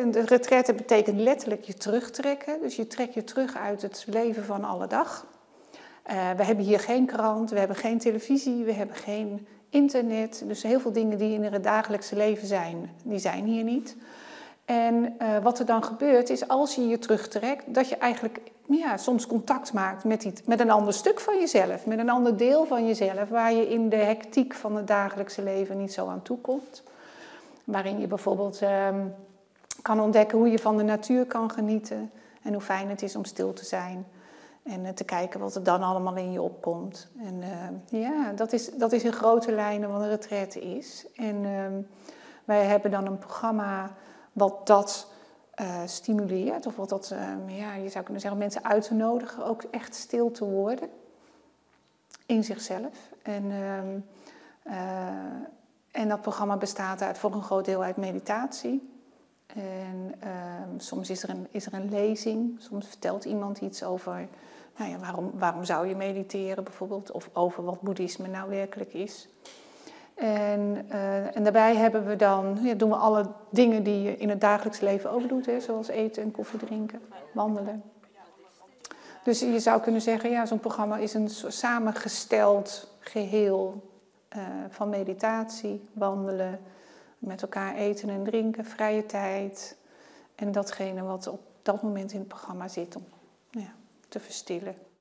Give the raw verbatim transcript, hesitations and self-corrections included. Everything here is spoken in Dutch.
Hè. De retraite betekent letterlijk je terugtrekken. Dus je trekt je terug uit het leven van alle dag. Uh, we hebben hier geen krant, we hebben geen televisie, we hebben geen internet. Dus heel veel dingen die in het dagelijkse leven zijn, die zijn hier niet. En uh, wat er dan gebeurt is, als je je terugtrekt, dat je eigenlijk ja, soms contact maakt met, iets, met een ander stuk van jezelf. Met een ander deel van jezelf, waar je in de hectiek van het dagelijkse leven niet zo aan toe komt. Waarin je bijvoorbeeld uh, kan ontdekken hoe je van de natuur kan genieten. En hoe fijn het is om stil te zijn. En uh, te kijken wat er dan allemaal in je opkomt. En uh, ja, dat is, dat is in grote lijnen wat een retraite is. En uh, wij hebben dan een programma wat dat uh, stimuleert. Of wat dat, uh, ja, je zou kunnen zeggen, mensen uit te nodigen. Ook echt stil te worden. In zichzelf. En, uh, uh, en dat programma bestaat uit, voor een groot deel uit meditatie. En uh, soms is er, een, is er een lezing. Soms vertelt iemand iets over... Nou ja, waarom, waarom zou je mediteren bijvoorbeeld? Of over wat boeddhisme nou werkelijk is. En, uh, en daarbij hebben we dan, ja, doen we alle dingen die je in het dagelijks leven ook doet. Hè, zoals eten en koffie drinken, wandelen. Dus je zou kunnen zeggen, ja, zo'n programma is een samengesteld geheel uh, van meditatie, wandelen, met elkaar eten en drinken, vrije tijd. En datgene wat op dat moment in het programma zit om ja, te verstillen.